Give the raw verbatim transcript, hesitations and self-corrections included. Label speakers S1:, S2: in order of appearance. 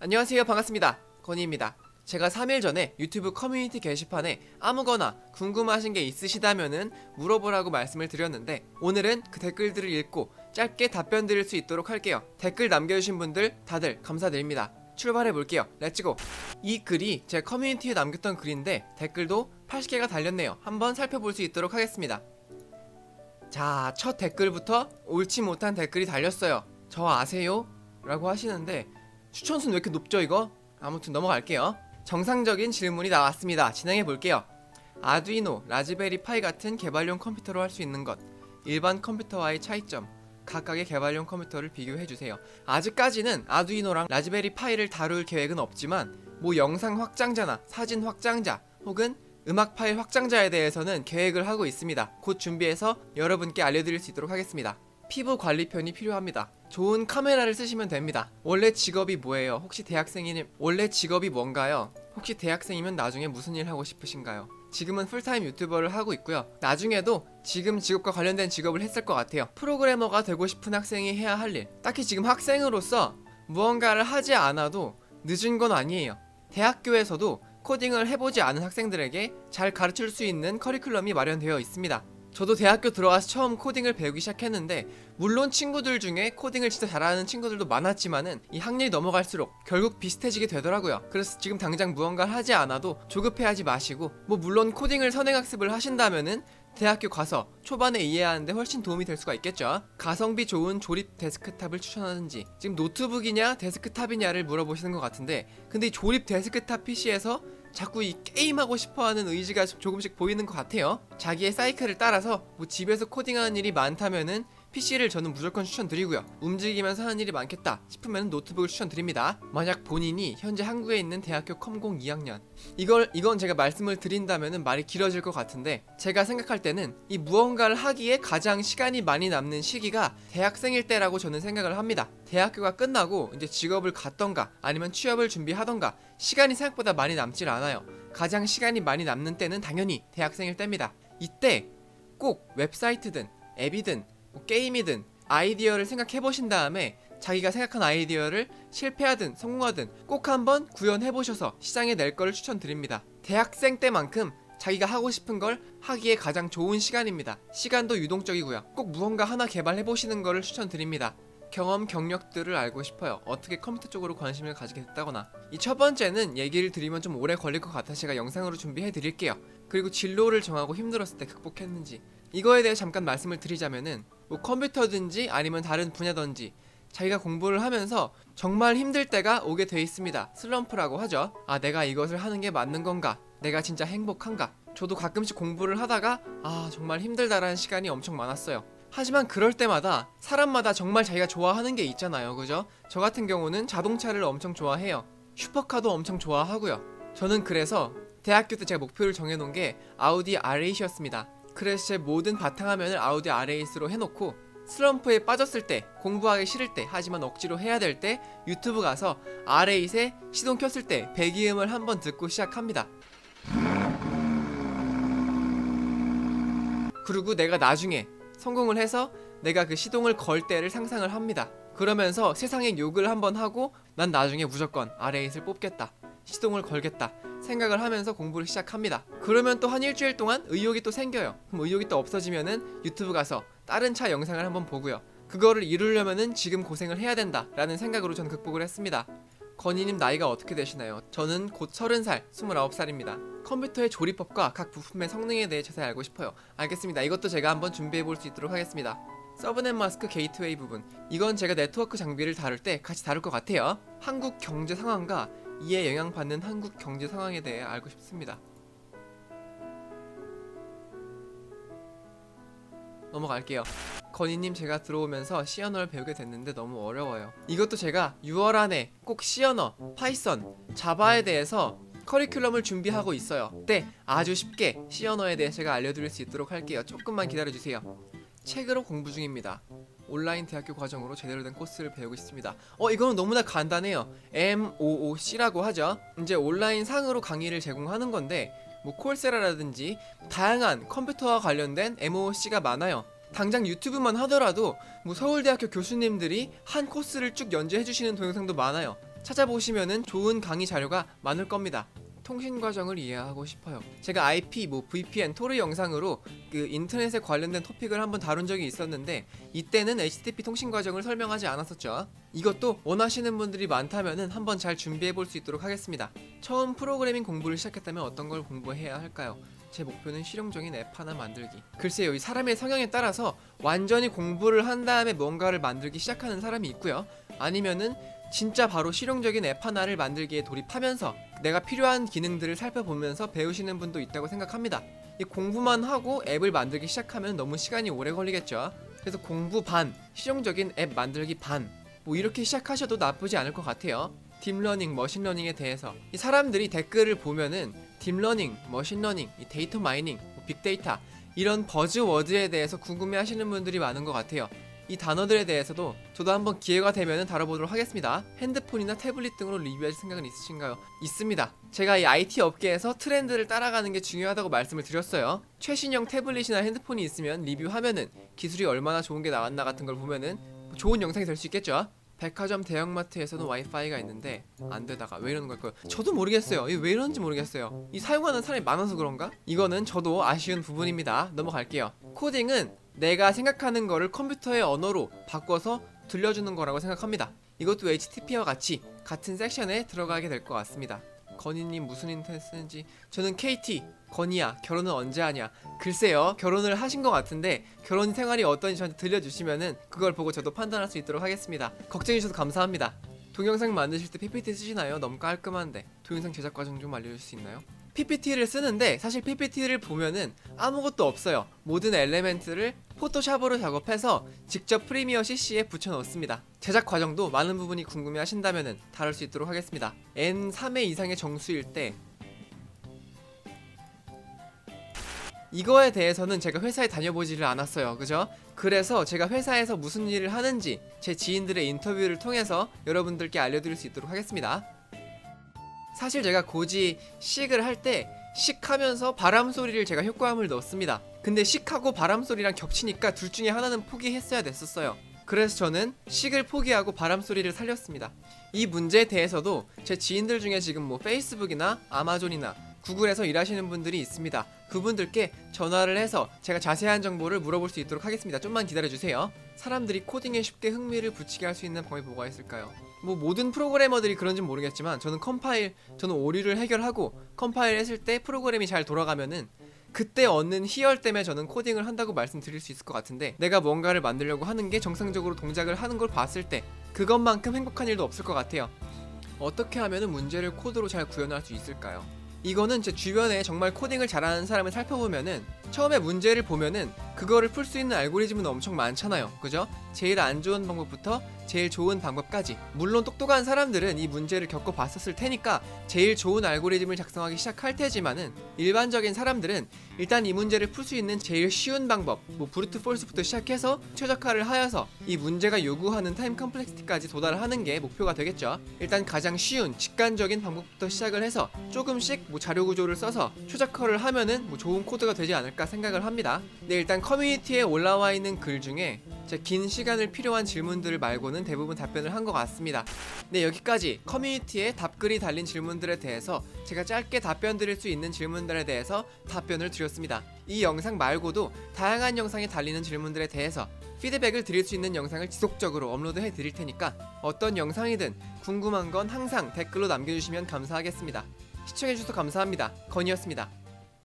S1: 안녕하세요, 반갑습니다. 건희입니다. 제가 삼 일 전에 유튜브 커뮤니티 게시판에 아무거나 궁금하신 게 있으시다면은 물어보라고 말씀을 드렸는데, 오늘은 그 댓글들을 읽고 짧게 답변 드릴 수 있도록 할게요. 댓글 남겨주신 분들 다들 감사드립니다. 출발해볼게요. 렛츠고! 이 글이 제 커뮤니티에 남겼던 글인데 댓글도 팔십 개가 달렸네요. 한번 살펴볼 수 있도록 하겠습니다. 자, 첫 댓글부터 옳지 못한 댓글이 달렸어요. 저 아세요? 라고 하시는데 추천수는 왜 이렇게 높죠 이거? 아무튼 넘어갈게요. 정상적인 질문이 나왔습니다. 진행해볼게요. 아두이노, 라즈베리 파이 같은 개발용 컴퓨터로 할 수 있는 것, 일반 컴퓨터와의 차이점, 각각의 개발용 컴퓨터를 비교해주세요. 아직까지는 아두이노랑 라즈베리 파이를 다룰 계획은 없지만 뭐 영상 확장자나 사진 확장자 혹은 음악 파일 확장자에 대해서는 계획을 하고 있습니다. 곧 준비해서 여러분께 알려드릴 수 있도록 하겠습니다. 피부 관리편이 필요합니다. 좋은 카메라를 쓰시면 됩니다. 원래 직업이 뭐예요? 혹시 대학생이면 원래 직업이 뭔가요? 혹시 대학생이면 나중에 무슨 일 하고 싶으신가요? 지금은 풀타임 유튜버를 하고 있고요. 나중에도 지금 직업과 관련된 직업을 했을 것 같아요. 프로그래머가 되고 싶은 학생이 해야 할 일. 딱히 지금 학생으로서 무언가를 하지 않아도 늦은 건 아니에요. 대학교에서도 코딩을 해보지 않은 학생들에게 잘 가르칠 수 있는 커리큘럼이 마련되어 있습니다. 저도 대학교 들어와서 처음 코딩을 배우기 시작했는데, 물론 친구들 중에 코딩을 진짜 잘하는 친구들도 많았지만은 이 학년이 넘어갈수록 결국 비슷해지게 되더라고요. 그래서 지금 당장 무언가를 하지 않아도 조급해하지 마시고, 뭐 물론 코딩을 선행학습을 하신다면은 대학교 가서 초반에 이해하는데 훨씬 도움이 될 수가 있겠죠. 가성비 좋은 조립 데스크탑을 추천하는지, 지금 노트북이냐 데스크탑이냐를 물어보시는 것 같은데, 근데 이 조립 데스크탑 피시에서 자꾸 이 게임하고 싶어하는 의지가 조금씩 보이는 것 같아요. 자기의 사이클을 따라서 뭐 집에서 코딩하는 일이 많다면은 피시를 저는 무조건 추천드리고요. 움직이면서 하는 일이 많겠다 싶으면 노트북을 추천드립니다. 만약 본인이 현재 한국에 있는 대학교 컴공 이 학년, 이걸 이건 제가 말씀을 드린다면은 말이 길어질 것 같은데, 제가 생각할 때는 이 무언가를 하기에 가장 시간이 많이 남는 시기가 대학생일 때라고 저는 생각을 합니다. 대학교가 끝나고 이제 직업을 갖던가 아니면 취업을 준비하던가 시간이 생각보다 많이 남질 않아요. 가장 시간이 많이 남는 때는 당연히 대학생일 때입니다. 이때 꼭 웹사이트든 앱이든 뭐 게임이든 아이디어를 생각해보신 다음에 자기가 생각한 아이디어를 실패하든 성공하든 꼭 한번 구현해보셔서 시장에 낼 거를 추천드립니다. 대학생 때만큼 자기가 하고 싶은 걸 하기에 가장 좋은 시간입니다. 시간도 유동적이고요. 꼭 무언가 하나 개발해보시는 거를 추천드립니다. 경험, 경력들을 알고 싶어요. 어떻게 컴퓨터 쪽으로 관심을 가지게 됐다거나. 이 첫 번째는 얘기를 드리면 좀 오래 걸릴 것 같아서 제가 영상으로 준비해 드릴게요. 그리고 진로를 정하고 힘들었을 때 극복했는지, 이거에 대해 잠깐 말씀을 드리자면은 뭐 컴퓨터든지 아니면 다른 분야든지 자기가 공부를 하면서 정말 힘들 때가 오게 돼 있습니다. 슬럼프라고 하죠. 아, 내가 이것을 하는 게 맞는 건가? 내가 진짜 행복한가? 저도 가끔씩 공부를 하다가 아, 정말 힘들다라는 시간이 엄청 많았어요. 하지만 그럴 때마다 사람마다 정말 자기가 좋아하는 게 있잖아요, 그죠? 저 같은 경우는 자동차를 엄청 좋아해요. 슈퍼카도 엄청 좋아하고요. 저는 그래서 대학교 때 제가 목표를 정해놓은 게 아우디 알에잇이었습니다. 그래서 제 모든 바탕화면을 아우디 알에잇으로 해놓고 슬럼프에 빠졌을 때, 공부하기 싫을 때, 하지만 억지로 해야 될 때 유튜브 가서 알에잇에 시동 켰을 때 배기음을 한번 듣고 시작합니다. 그리고 내가 나중에 성공을 해서 내가 그 시동을 걸 때를 상상을 합니다. 그러면서 세상에 욕을 한번 하고 난 나중에 무조건 알에잇을 뽑겠다, 시동을 걸겠다 생각을 하면서 공부를 시작합니다. 그러면 또 한 일주일 동안 의욕이 또 생겨요. 그럼 의욕이 또 없어지면은 유튜브 가서 다른 차 영상을 한번 보고요. 그거를 이루려면은 지금 고생을 해야 된다 라는 생각으로 전 극복을 했습니다. 건희님 나이가 어떻게 되시나요? 저는 곧 서른 살, 스물아홉 살입니다. 컴퓨터의 조립법과 각 부품의 성능에 대해 자세히 알고 싶어요. 알겠습니다. 이것도 제가 한번 준비해볼 수 있도록 하겠습니다. 서브넷 마스크 게이트웨이 부분, 이건 제가 네트워크 장비를 다룰 때 같이 다룰 것 같아요. 한국 경제 상황과 이에 영향받는 한국 경제 상황에 대해 알고 싶습니다. 넘어갈게요. 건희님, 제가 들어오면서 C 언어를 배우게 됐는데 너무 어려워요. 이것도 제가 유월 안에 꼭 C 언어, 파이썬, 자바에 대해서 커리큘럼을 준비하고 있어요. 그때 아주 쉽게 C 언어에 대해 제가 알려드릴 수 있도록 할게요. 조금만 기다려주세요. 책으로 공부 중입니다. 온라인 대학교 과정으로 제대로 된 코스를 배우고 있습니다. 어, 이거는 너무나 간단해요. 엠오오씨라고 하죠. 이제 온라인 상으로 강의를 제공하는 건데 뭐 콜세라라든지 다양한 컴퓨터와 관련된 엠오오씨가 많아요. 당장 유튜브만 하더라도 뭐 서울대학교 교수님들이 한 코스를 쭉 연재해주시는 동영상도 많아요. 찾아보시면은 좋은 강의 자료가 많을 겁니다. 통신 과정을 이해하고 싶어요. 제가 아이피, 뭐 브이피엔, 토르 영상으로 그 인터넷에 관련된 토픽을 한번 다룬 적이 있었는데 이때는 에이치티티피 통신 과정을 설명하지 않았었죠. 이것도 원하시는 분들이 많다면은 한번 잘 준비해 볼 수 있도록 하겠습니다. 처음 프로그래밍 공부를 시작했다면 어떤 걸 공부해야 할까요? 제 목표는 실용적인 앱 하나 만들기. 글쎄요, 이 사람의 성향에 따라서 완전히 공부를 한 다음에 뭔가를 만들기 시작하는 사람이 있고요. 아니면은 진짜 바로 실용적인 앱 하나를 만들기에 돌입하면서 내가 필요한 기능들을 살펴보면서 배우시는 분도 있다고 생각합니다. 이 공부만 하고 앱을 만들기 시작하면 너무 시간이 오래 걸리겠죠. 그래서 공부 반, 실용적인 앱 만들기 반, 뭐 이렇게 시작하셔도 나쁘지 않을 것 같아요. 딥러닝, 머신러닝에 대해서 이 사람들이 댓글을 보면은 딥러닝, 머신러닝, 이 데이터 마이닝, 뭐 빅데이터 이런 버즈워드에 대해서 궁금해 하시는 분들이 많은 것 같아요. 이 단어들에 대해서도 저도 한번 기회가 되면 다뤄보도록 하겠습니다. 핸드폰이나 태블릿 등으로 리뷰하실 생각은 있으신가요? 있습니다. 제가 이 아이티 업계에서 트렌드를 따라가는 게 중요하다고 말씀을 드렸어요. 최신형 태블릿이나 핸드폰이 있으면 리뷰하면은 기술이 얼마나 좋은 게 나왔나 같은 걸 보면은 좋은 영상이 될 수 있겠죠. 백화점 대형마트에서는 와이파이가 있는데 안 되다가 왜 이러는 걸까요? 저도 모르겠어요. 이게 왜 이러는지 모르겠어요. 이 사용하는 사람이 많아서 그런가? 이거는 저도 아쉬운 부분입니다. 넘어갈게요. 코딩은 내가 생각하는 거를 컴퓨터의 언어로 바꿔서 들려주는 거라고 생각합니다. 이것도 에이치티티피와 같이 같은 섹션에 들어가게 될 것 같습니다. 건희님 무슨 인터넷 쓰는지. 저는 케이티. 건희야 결혼은 언제 하냐. 글쎄요, 결혼을 하신 것 같은데 결혼 생활이 어떤지 저한테 들려주시면은 그걸 보고 저도 판단할 수 있도록 하겠습니다. 걱정해주셔서 감사합니다. 동영상 만드실 때 피피티 쓰시나요? 너무 깔끔한데. 동영상 제작 과정 좀 알려줄 수 있나요? 피피티를 쓰는데 사실 피피티를 보면은 아무것도 없어요. 모든 엘레멘트를 포토샵으로 작업해서 직접 프리미어 씨씨에 붙여 넣습니다. 제작 과정도 많은 부분이 궁금해 하신다면은 다룰 수 있도록 하겠습니다. 엔 삼 회 이상의 정수일 때 이거에 대해서는 제가 회사에 다녀보지를 않았어요. 그죠? 그래서 제가 회사에서 무슨 일을 하는지 제 지인들의 인터뷰를 통해서 여러분들께 알려드릴 수 있도록 하겠습니다. 사실 제가 고지 식을 할 때 식하면서 바람소리를 제가 효과음을 넣었습니다. 근데 식하고 바람소리랑 겹치니까 둘 중에 하나는 포기했어야 됐었어요. 그래서 저는 식을 포기하고 바람소리를 살렸습니다. 이 문제에 대해서도 제 지인들 중에 지금 뭐 페이스북이나 아마존이나 구글에서 일하시는 분들이 있습니다. 그분들께 전화를 해서 제가 자세한 정보를 물어볼 수 있도록 하겠습니다. 좀만 기다려주세요. 사람들이 코딩에 쉽게 흥미를 붙이게 할 수 있는 방법이 뭐가 있을까요? 뭐 모든 프로그래머들이 그런지는 모르겠지만 저는 컴파일, 저는 오류를 해결하고 컴파일 했을 때 프로그램이 잘 돌아가면은 그때 얻는 희열 때문에 저는 코딩을 한다고 말씀드릴 수 있을 것 같은데, 내가 뭔가를 만들려고 하는 게 정상적으로 동작을 하는 걸 봤을 때 그것만큼 행복한 일도 없을 것 같아요. 어떻게 하면은 문제를 코드로 잘 구현할 수 있을까요? 이거는 제 주변에 정말 코딩을 잘하는 사람을 살펴보면은 처음에 문제를 보면은 그거를 풀 수 있는 알고리즘은 엄청 많잖아요. 그죠? 제일 안 좋은 방법부터 제일 좋은 방법까지. 물론 똑똑한 사람들은 이 문제를 겪어봤었을 테니까 제일 좋은 알고리즘을 작성하기 시작할 테지만은 일반적인 사람들은 일단 이 문제를 풀 수 있는 제일 쉬운 방법, 뭐 브루트 폴스부터 시작해서 최적화를 하여서 이 문제가 요구하는 타임 컴플렉시티까지 도달하는 게 목표가 되겠죠. 일단 가장 쉬운 직관적인 방법부터 시작을 해서 조금씩 뭐 자료 구조를 써서 최적화를 하면은 뭐 좋은 코드가 되지 않을까 생각을 합니다. 네, 일단 커뮤니티에 올라와 있는 글 중에 제 긴 시간을 필요한 질문들 말고는 대부분 답변을 한 것 같습니다. 네, 여기까지 커뮤니티에 답글이 달린 질문들에 대해서 제가 짧게 답변 드릴 수 있는 질문들에 대해서 답변을 드렸습니다. 이 영상 말고도 다양한 영상에 달리는 질문들에 대해서 피드백을 드릴 수 있는 영상을 지속적으로 업로드해 드릴 테니까 어떤 영상이든 궁금한 건 항상 댓글로 남겨주시면 감사하겠습니다. 시청해주셔서 감사합니다. 건이었습니다.